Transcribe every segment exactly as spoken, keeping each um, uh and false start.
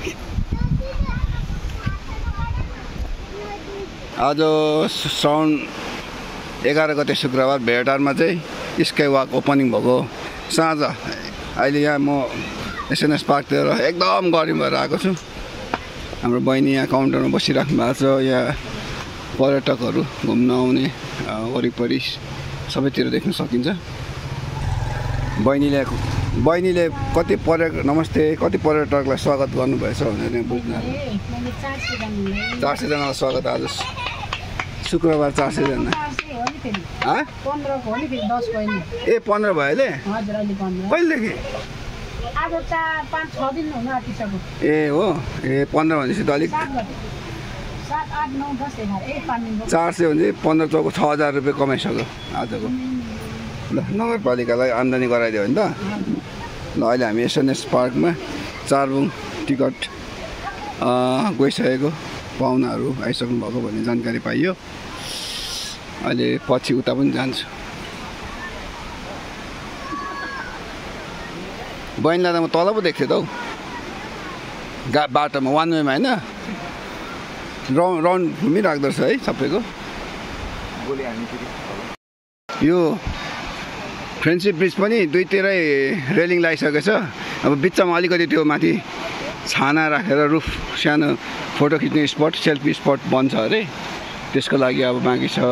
आज श्रावण एघार गते शुक्रबार भेटारमा चाहिँ स्काई वाक ओपनिङ भएको साँझ अहिले यहाँ म एसएनएस पार्कतिर एकदम गरम भएर आएको छु। हाम्रो बहिनी यहाँ काउन्टरमा बसिराख्नु भएको छ। यहाँ पर्यटकहरू घुम्न आउने वरिपरि सबैतिर देख्न सकिन्छ। बहिनीले बहिनीले कति पर्यटक नमस्ते कति पर्यटकलाई स्वागत गर्नुभएछ भनेर बुझ्नु चार सयजनालाई स्वागत आज शुक्रबार चार सयजना ए पन्ध्र भयो अहिले कहिलेदेखि ए हो ए पन्ध्र भनेपछि त अलिक चार सय भने पन्ध्र चौको छ हजार रुपियाँ कमाइसक्यो आजको। ल नगरपालिकालाई आम्दानी गराइदियो भने त ल अहिले हामी एसएनएस पार्कमा चारबुङ टिकट गइसकेको पाहुनाहरू आइसक्नु भएको भन्ने जानकारी पाइयो। अहिले पछि उता पनि जान्छु। बहिनीलाई त म तल पो देख्थेँ त हौ गा बाटोमा वान वेमा होइन राउन्ड राउन्ड घुमिराख्दो रहेछ है सबैको। यो फ्रेन्डसिप ब्रिज पनि दुईतिरै रेलिङ लगाइसकेको छ। अब बिचमा अलिकति त्यो माथि छाना राखेर रुफ सानो फोटो खिच्ने स्पट सेल्फी स्पट बन्छ अरे त्यसको लागि अब बाँकी छ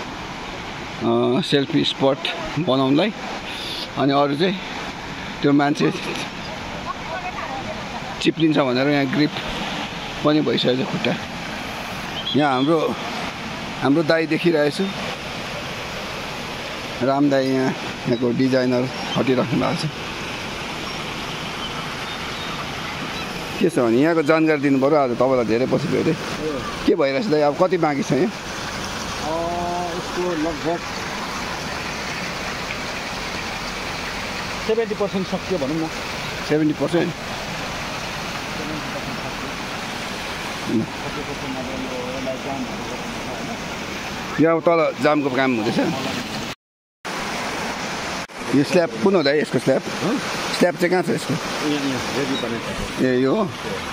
सेल्फी स्पट बनाउनलाई। अनि अरू चाहिँ त्यो मान्छे चिप्लिन्छ भनेर यहाँ ग्रिप पनि भइसकेको छ खुट्टा। यहाँ हाम्रो हाम्रो दाई देखिरहेछु राम दाई यहाँ यहाँको डिजाइनर हटिराख्नु भएको छ। के छ भने यहाँको जानकारी दिनु पऱ्यो आज तपाईँलाई धेरै पछि भेटेँ। के भइरहेछ दाइ अब कति बाँकी छ यहाँ? यसको लगभग सेभेन्टी पर्सेन्ट सक्यो भनौँ न। सेभेन्टी पर्सेन्ट यहाँ अब तल जामको काम हुँदैछ। यो स्ल्याब कुन हो दाइ यसको स्ल्याब? स्ल्याब चाहिँ कहाँ छ यसको? ए यो हो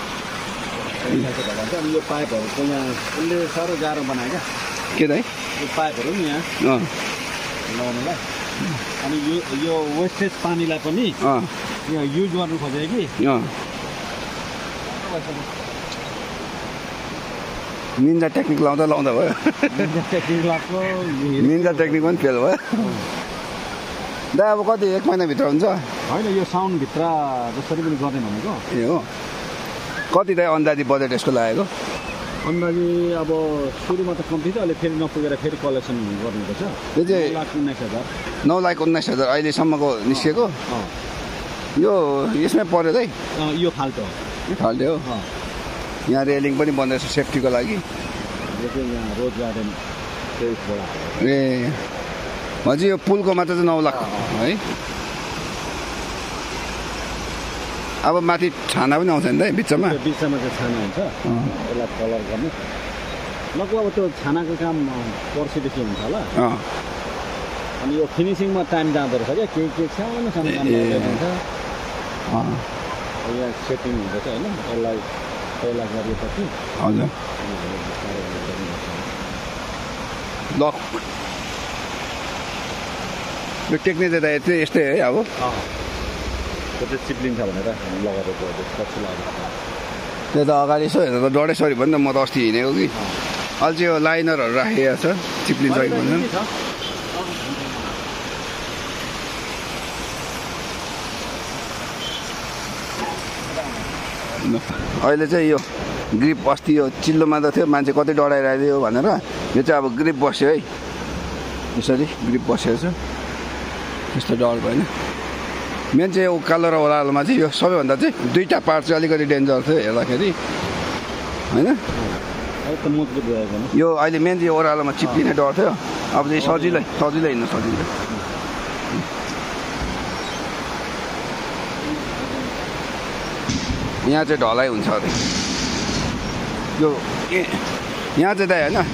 यो पाइपहरूको यहाँ उसले साह्रो गाह्रो बनायो क्या के दाइ? यो पाइपहरू नि यहाँ लगाउनुलाई। अनि यो यो वेस्टेज पानीलाई पनि यहाँ युज गर्नु खोजेँ कि निन्जा टेक्निक लाउँदा लाउँदा भयो। निन्जा टेक्निक लगाएको निन्जा टेक्निक पनि फेल भयो दाइ। अब कति एक महिनाभित्र हुन्छ? होइन यो साउन्डभित्र जसरी पनि गर्ने भनेको। ए हो कति दाइ अन्दाजी बजेट यसको लागेको? अन्दाजी अब सुरुमा त कम्ती थियो अहिले फेरि नपुगेर फेरि कलेक्सन गर्नुपर्छ। यो चाहिँ लाख उन्नाइस हजार नौ लाख उन्नाइस हजार अहिलेसम्मको निस्किएको। यो यसमै पऱ्यो दाइ? यो फाल्टो यो फाल्टो हो। यहाँ रेलिङ पनि बन्दैछ सेफ्टीको लागि। यो चाहिँ यहाँ रोज गार्डन ए हजुर यो पुलको मात्र चाहिँ नौ लाख है। अब माथि छाना पनि आउँछ नि त बिचमा? बिचमा चाहिँ छाना हुन्छ यसलाई कलर गर्ने। लगभग अब त्यो छानाको काम पर्सिदेखि हुन्छ होला। अनि यो फिनिसिङमा टाइम जाँदो रहेछ क्या के के सानो सानो काम हुन्छ। यहाँ सेटिङ हुँदैछ होइन यसलाई पहिला गरेपछि हजुर ल यो टेक्निक चाहिँ यस्तै है अब त्यो चाहिँ चिप्लिन्छ भनेर लगाएको पछि लगाएको त्यो त अगाडि यसो हेर्दा त डढेसरी पनि त म त अस्ति हिँडेको कि अहिले चाहिँ यो लाइनरहरू राखिएको छ चिप्लिन्छ कि भन्नु। अहिले चाहिँ यो ग्रिप अस्ति यो चिल्लोमा त थियो मान्छे कति डढाइरहेको थियो भनेर यो चाहिँ अब ग्रिप बस्यो है यसरी ग्रिप बसेको छ त्यस्तो डर भएन। मेन चाहिँ उकालो र ओह्रालोमा चाहिँ यो सबैभन्दा चाहिँ दुईवटा पार्ट चाहिँ अलिकति डेन्जर थियो हेर्दाखेरि होइन। यो अहिले मेन चाहिँ ओह्रालोमा चिप्लिने डर थियो अब चाहिँ सजिलै सजिलै हिँड्नु सजिलो। यहाँ चाहिँ ढलाइ हुन्छ अरे यो यहाँ चाहिँ दाइ होइन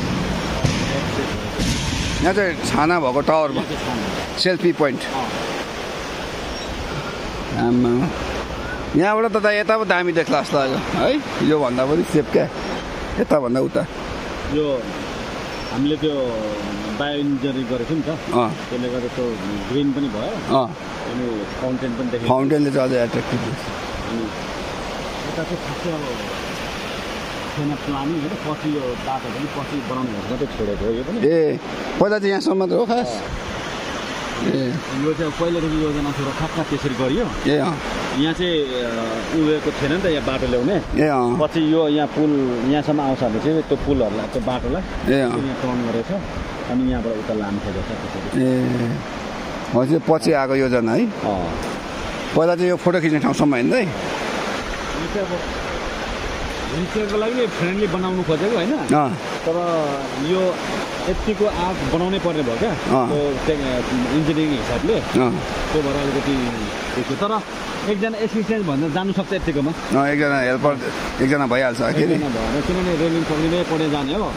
यहाँ चाहिँ छाना भएको टावरमा सेल्फी पोइन्ट आमा यहाँबाट त यता पो दामी देख्ला जस्तो लाग्यो है योभन्दा पनि सेप क्या यताभन्दा उता यो हामीले त्यो बायो इन्जिनियरिङ गरेको नि त त्यसले गर्दा त्यो ग्रिन पनि भयो अनि फाउन्टेन पनि देख्यो फाउन्टेनले चाहिँ अझै एट्र्याक्टिभ देख्छ अनि यता चाहिँ खासै अब छैन प्लानिङ होइन पछि यो बाटो पनि पछि बनाउने भनेर मात्रै छोडेको हो यो पनि ए पहिला चाहिँ यहाँसम्म मात्र हो खास ए यो चाहिँ पहिलादेखि योजना थियो र खासमा त्यसरी गरियो ए यहाँ चाहिँ उयोको थिएन नि त यहाँ बाटो ल्याउने ए पछि यो यहाँ पुल यहाँसम्म आउँछ भने चाहिँ त्यो पुलहरूलाई त्यो बाटोलाई ए यहाँ टर्न गरेको छ अनि यहाँबाट उता लानु खोजेको छ त्यसरी ए हजुर पछि आएको योजना है पहिला चाहिँ यो फोटो खिच्ने ठाउँसम्म हिँड्दै यो चाहिँ अब हिलसेयरको लागि फ्रेन्डली बनाउनु खोजेको होइन तर यो यतिको आर्ट बनाउनै पर्ने भयो क्या इन्जिनियरिङ हिसाबले त्यो भएर अलिकति त्यसो तर एकजना एक्सपिरियन्स भनेर जानु सक्छ यतिकोमा एकजना हेल्पर एकजना भइहाल्छ भएर किनभने रेलिङ पक्रिँदै पढ्दै जाने हो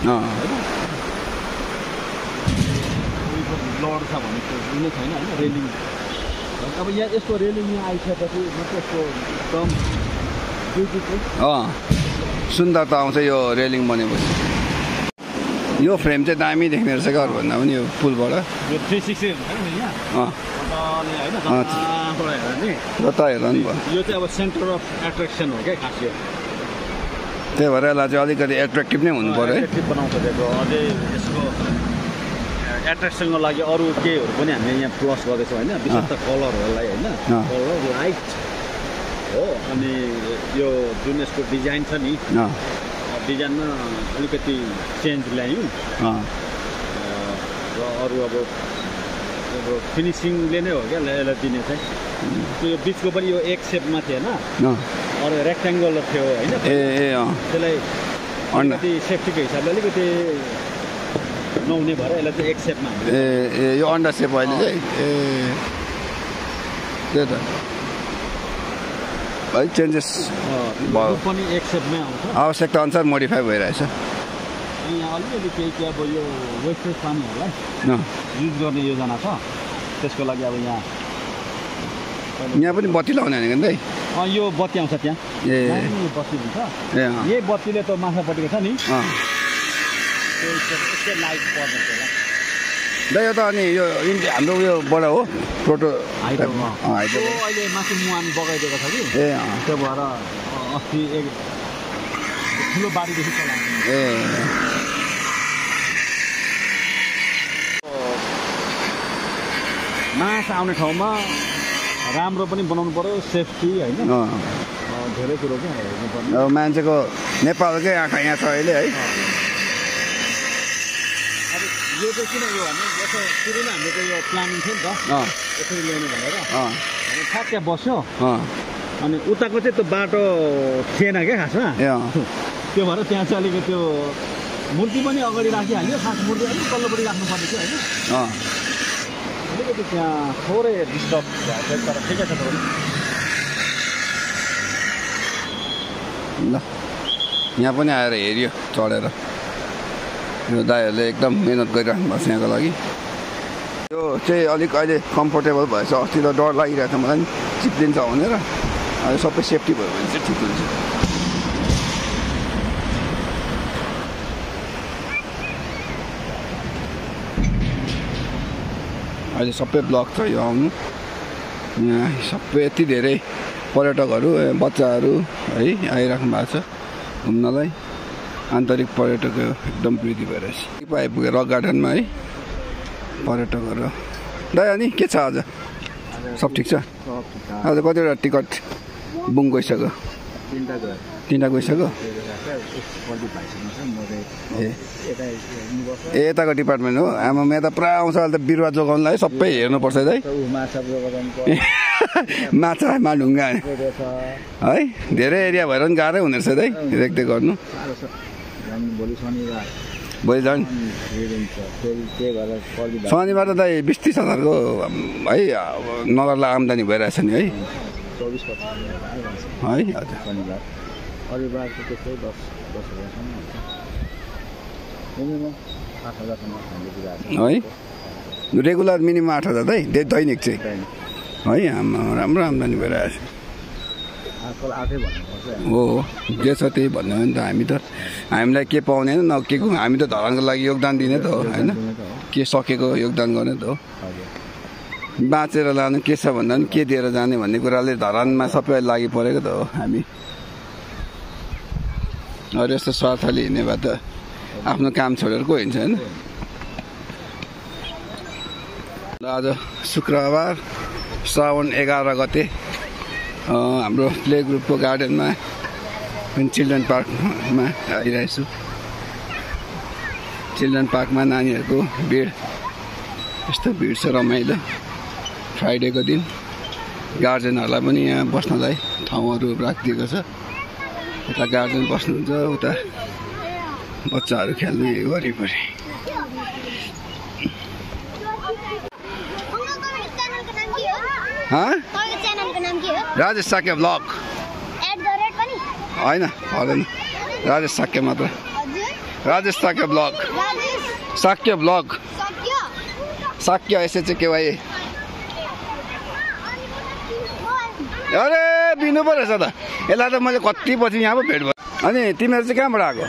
लड छ भने कुनै छैन होइन रेलिङ अब यहाँ यस्तो रेलिङ यहाँ आइसकेपछि मात्रै यस्तो एकदम ब्युटिफुल सुन्दरता आउँछ यो रेलिङ बनेपछि यो फ्रेम चाहिँ दामी देख्ने रहेछ क्या भन्दा पनि यो पुलबाट यो थ्री सिक्सटी हुन्छ नि यहाँ जता हेर्दा नि भयो यो चाहिँ अब सेन्टर अफ एट्र्याक्सन हो क्या खास यो त्यही भएर यसलाई चाहिँ अलिकति एट्र्याक्टिभ नै हुनु पऱ्यो है एट्र्याक्टिभ बनाउँछ दिएको अझै यसको एट्र्याक्सनको लागि अरू केहरू पनि हामीले यहाँ प्लस गर्दैछौँ होइन विशेष त कलरहरूलाई होइन कलर लाइट हो अनि यो जुन यसको डिजाइन छ नि डिजाइनमा अलिकति चेन्ज ल्यायौँ र अरू अब अब फिनिसिङले नै हो क्या यसलाई दिने चाहिँ त्यो यो बिचको पनि यो एक सेपमा थिएन अरू रेक्ट्याङ्गुलर थियो होइन ए ए त्यसलाई अलिकति सेफ्टीको हिसाबले अलिकति नहुने भएर यसलाई चाहिँ एक सेपमा ए ए यो अन्डा सेप अहिले चाहिँ ए त्यही त है चेन्जेस भयो पनि एक सेपमै आउँछ आवश्यकता अनुसार मोडिफाई भइरहेछ यहाँ अलिअलि केही के अब यो वेस्टेज पानीहरूलाई युज गर्ने योजना छ त्यसको लागि अब यहाँ यहाँ पनि बत्ती लाउने भनेको नि है यो बत्ती आउँछ त्यहाँ ए बत्ती हुन्छ ए यही बत्तीले त माथिपट्टिको छ नि त्यो लाइट पर्ने होला दा यो त अनि यो हाम्रो उयोबाट हो प्रोटो हाइड्रो अहिले माथि मुहान बगाइदिएको छ कि ए त्यो भएर अस्ति एक ठुलो बारीदेखि चलाएको ए मास आउने ठाउँमा राम्रो पनि बनाउनु पर्यो सेफ्टी होइन धेरै कुरो क्या हेर्नुपर्ने अब मान्छेको नेपालकै आँखा यहाँ छ अहिले है यो चाहिँ किन यो भने यसो सुरु नै हाम्रो चाहिँ यो प्लानिङ थियो नि त यसरी ल्याउने भनेर अनि ठ्याक्कै बस्यो अनि उताको चाहिँ त्यो बाटो थिएन क्या खासमा त्यो भएर त्यहाँ चाहिँ अलिकति त्यो मूर्ति पनि अगाडि राखिहाल्यो खास मूर्ति अलिक तल्लोपट्टि राख्नुपर्ने थियो होइन अलिकति त्यहाँ थोरै डिस्टर्ब भएको तर ठिकै छ थोरै ल यहाँ पनि आएर हेऱ्यो चढेर यो दाइहरूले एकदम मिहिनेत गरिराख्नु भएको छ यहाँको लागि यो चाहिँ अलिक अहिले कम्फोर्टेबल भएछ अस्ति त डर लागिरहेको थियो मलाई नि चिप्लिन्छ भनेर अहिले सबै सेफ्टी भयो भने चाहिँ ठिक हुन्छ अहिले सबै ब्लक छ यो आउनु यहाँ सबै यति धेरै पर्यटकहरू बच्चाहरू है आइराख्नु भएको छ घुम्नलाई आन्तरिक पर्यटक एकदम वृद्धि भइरहेछ आइपुग्यो रक गार्डनमा है पर्यटकहरू दाइ अनि के छ आज सब ठिक छ आज कतिवटा टिकट बुक गइसक्यो तिनवटा गइसक्यो ए ए यताको डिपार्टमेन्ट हो आमा यहाँ त पुरा आउँछ अहिले त बिरुवा जोगाउनलाई सबै हेर्नुपर्छ है माछा माढुङ्गा है धेरै एरिया भएर पनि गाह्रै हुने रहेछ है रेखदेख गर्नु भोलि झन् शनिबार त बिस तिस हजारको है नगरलाई आम्दानी भइरहेछ नि है है हजुर है रेगुलर मिनिमम आठ हजार है दैनिक चाहिँ है राम्रो आम्दानी भइरहेछ आजकल आफै भन्नुपर्छ हो जे छ त्यही भन्नु हो नि त हामी त हामीलाई के पाउने न के हामी त धरानको लागि योगदान दिने त हो होइन के सकेको योगदान गर्ने त हो बाँचेर लानु के छ भन्दा पनि के दिएर जाने भन्ने कुराले धरानमा सबै लागि परेको त हो हामी अरू यस्तो स्वार्थले हिँड्ने भए त आफ्नो काम छोडेर को हिँड्छ होइन आज शुक्रबार श्रावण एघार गते हाम्रो प्ले ग्रुपको गार्डनमा चिल्ड्रेन पार्कमा आइरहेको छु चिल्ड्रेन पार्कमा नानीहरूको भिड यस्तो भिड छ रमाइलो फ्राइडेको दिन गार्जेनहरूलाई पनि यहाँ बस्नलाई ठाउँहरू राखिदिएको छ यता गार्जेन बस्नुहुन्छ उता बच्चाहरू खेल्ने वरिपरि राजेश साक्य ब्लग होइन पर्दैन राजेश साक्य मात्र Rajesh Shakya blog Shakya blog Shakya SHKY अरे दिनु पो रहेछ त यसलाई त मैले कति पछि यहाँ पो भेट भयो अनि तिमीहरू चाहिँ कहाँबाट आएको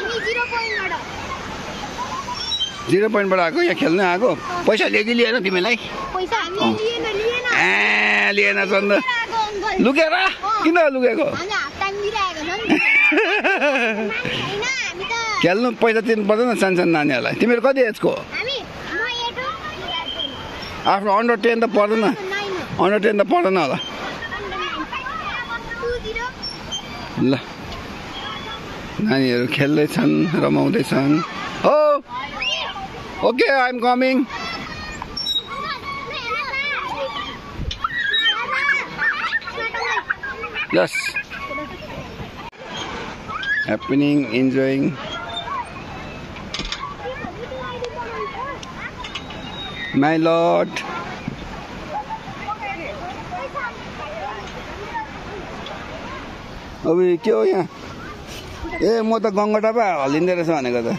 जिरो पोइन्टबाट आएको यहाँ खेल्नु आएको पैसा लिएकी लिएन तिमीलाई ए लिएन चन्द लुकेर किन लुकेको खेल्नु पैसा तिर्नु पर्दैन सानो सानो नानीहरूलाई तिमीहरू कति एजको आफ्नो अन्डर टेन त पर्दैन अन्डर टेन त पर्दैन होला ल नानीहरू खेल्दैछन् रमाउँदैछन् हो okay I am coming yes happening enjoying my lord अब के हो यहाँ ए म त गङ्गटा पो हल्लिँदो रहेछ भनेको त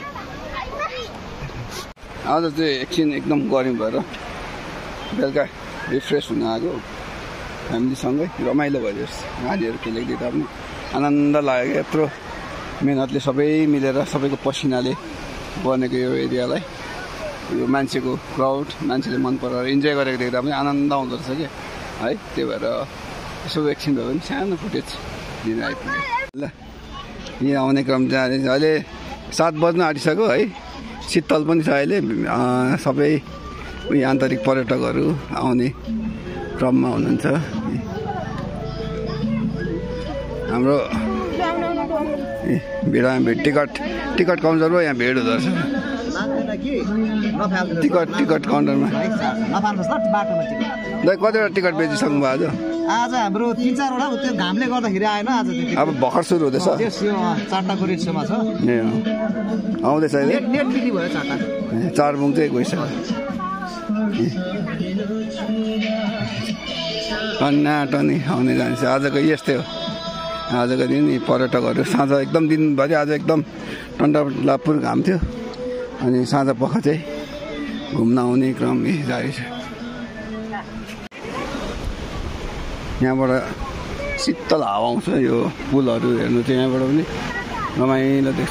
आज चाहिँ एकछिन एकदम गर्मी भएर बेलुका रिफ्रेस हुन आएको फ्यामिलीसँगै रमाइलो भयो नानीहरू खेलेको देख्दा पनि आनन्द लाग्यो यत्रो मेहनतले सबै मिलेर सबैको पसिनाले बनेको यो एरियालाई यो मान्छेको क्राउड मान्छेले मन पराएर इन्जोय गरेको देख्दा पनि आनन्द आउँदो रहेछ क्या है त्यही भएर यसो एकछिन भयो भने सानो फुटेज दिन आइपुग्यो ल यहाँ आउने क्रम चाहिँ अहिले सात बज्न आँटिसक्यो है शीतल पनि छ अहिले सबै उयो आन्तरिक पर्यटकहरू आउने क्रममा हुनुहुन्छ हाम्रो भिडमा भिड टिकट टिकट काउन्टर पो यहाँ भिड हुँदो रहेछ टिकट टिकट काउन्टरमा कतिवटा टिकट बेचिसक्नु भयो आज आज हाम्रो तिन चारवटा त्यो घामले गर्दाखेरि आएन आज अब भर्खर सुरु हुँदैछ चारटाको रेटसम्म छ ए आउँदैछ अहिले नेट बिक्री भयो चारटा चारबुङ चाहिँ गइसक्यो टन्नाटनी आउने जान्छ आजको यस्तै हो आजको दिन पर्यटकहरू साँझ एकदम दिनभरि आज एकदम टन्डालापुर घाम थियो अनि साँझ पख चाहिँ घुम्न आउने क्रम जारी छ यहाँबाट शीतल हावा आउँछ यो पुलहरू हेर्नु चाहिँ यहाँबाट पनि रमाइलो देख्छ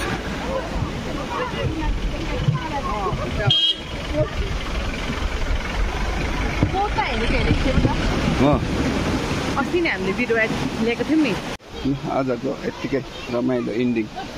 अस्ति नै हामीले भिडियो ल्याएको थियौँ नि आजको यत्तिकै रमाइलो इन्डिङ